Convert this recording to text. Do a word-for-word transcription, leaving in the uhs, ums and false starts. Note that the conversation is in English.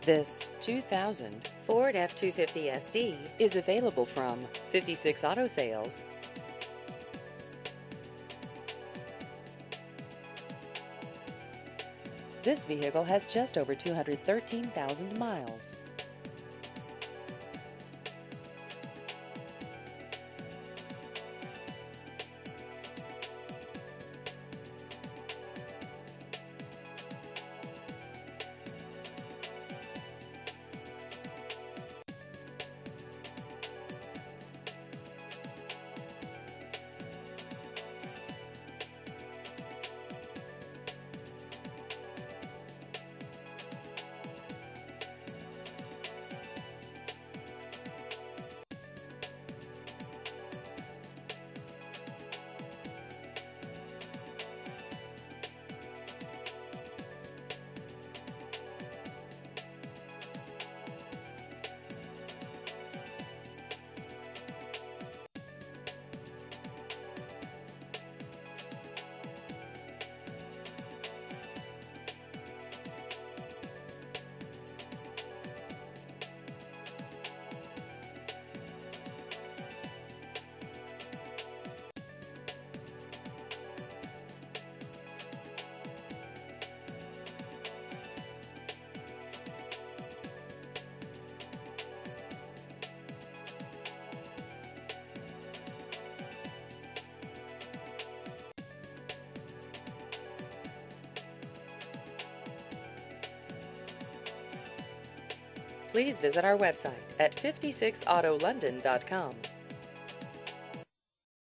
This two thousand Ford F two fifty S D is available from fifty-six Auto Sales. This vehicle has just over two hundred thirteen thousand miles. Please visit our website at fifty-six auto london dot com.